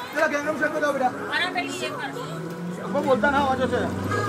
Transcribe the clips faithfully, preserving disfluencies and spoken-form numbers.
चला Gangnam shake को दो बेटा। अब बोलता ना आवाज़ों से।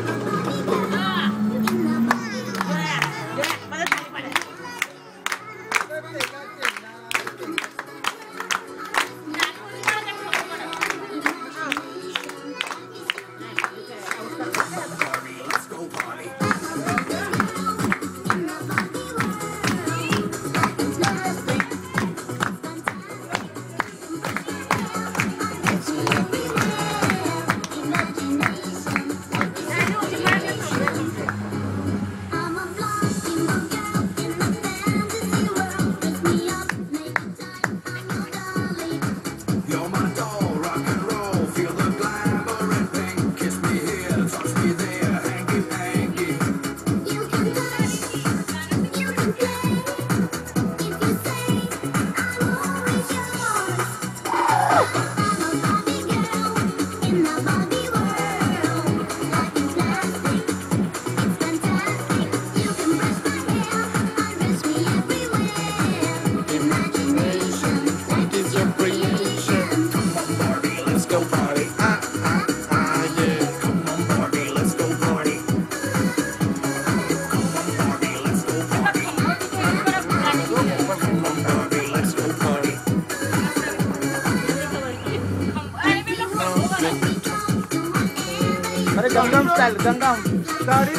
अरे गंगम स्टाइल गंगम गाड़ी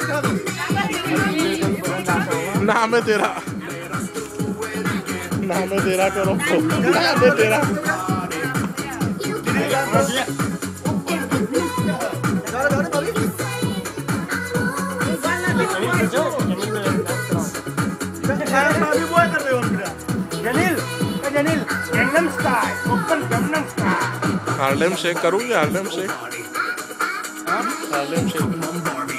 नाम है तेरा नाम है तेरा करो नाम है तेरा जनील जनील गंगम स्टाइल ओपन गंगम स्टाइल हार्लेम शेक करूँ या हार्लेम शेक हार्लेम शेक